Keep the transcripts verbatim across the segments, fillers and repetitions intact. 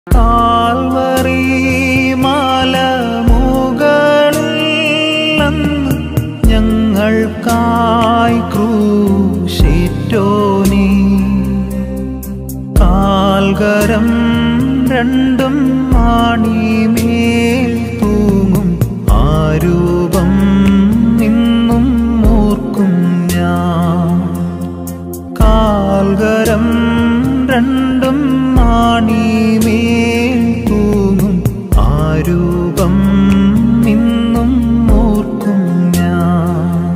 Calvary മലമുകളിൽ അന്ന് ഞങ്ങൾക്കായി ക്രൂശിറ്റോനീ. കാൽകരം രണ്ടും ആണിമേൽ തൂങ്ങും ആ രൂപം ഇന്നും ഓർക്കും ഞാൻ. കാൽകരം രണ്ടും ആണിമേൽ തൂങ്ങും ആ രൂപം ഇന്നും ഓർക്കും ഞാൻ.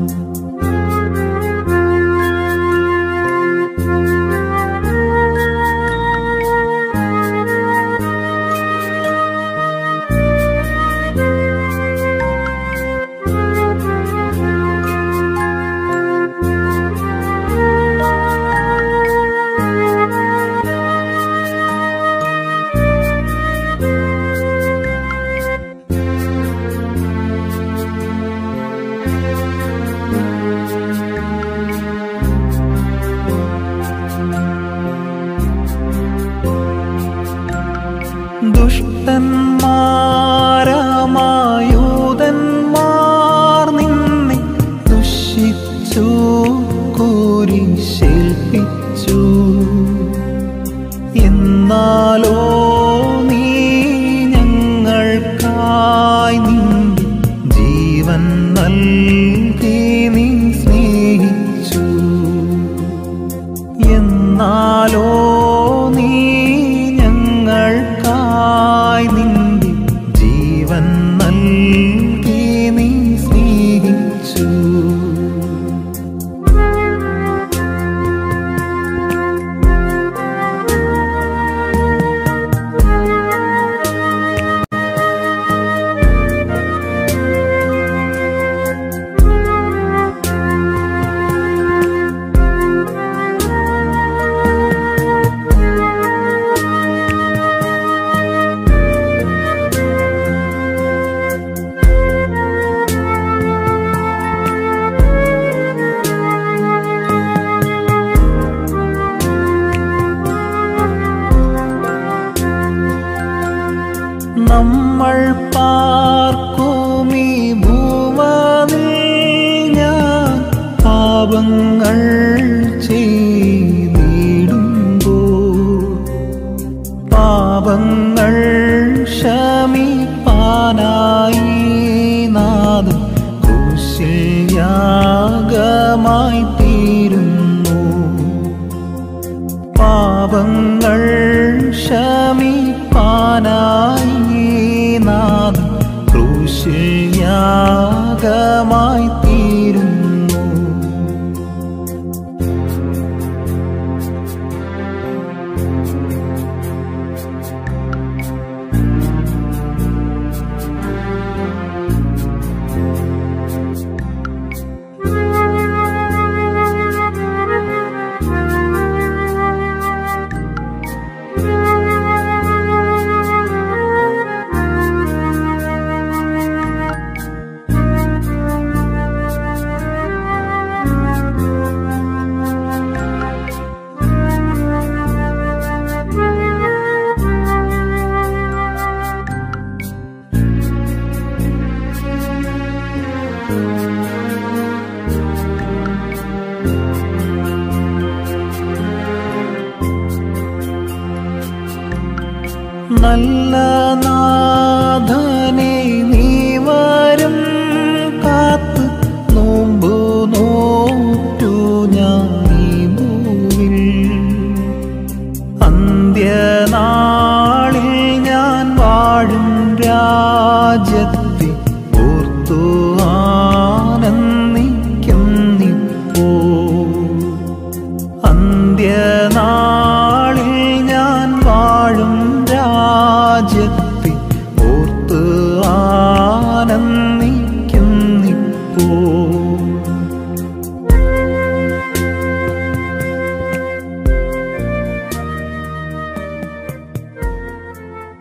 ദുഷ്ടന്മാരാമായൂതന്മാർ നിന്നെ ദുഷിച്ചു കുരിശേൽപ്പിച്ചു. എന്നാലോ നീ ഞങ്ങൾക്കായി നിന്റെ ജീവൻ നൽകി നീ സ്നേഹിച്ചു. എന്നാലോ നീ ഞങ്ങൾക്കായി നിന്റെ ജീവൻ നൽകി നീ സ്നേഹിച്ചു. നമ്മൾ പാർക്കുമീ ഭൂമനിൽ ഞാൻ പാപങ്ങൾ ചെയ്തിടുമ്പോൾ പാപങ്ങൾ ക്ഷമിപ്പാനായി നാഥൻ ക്രൂശിൽ യാഗമായി തീരുന്നു. പാപങ്ങൾ ക്ഷമിപ്പാനായി നാഥൻ ക്രൂശിൽ യാഗമായി തീരുന്നു. നല്ല നാഥനെ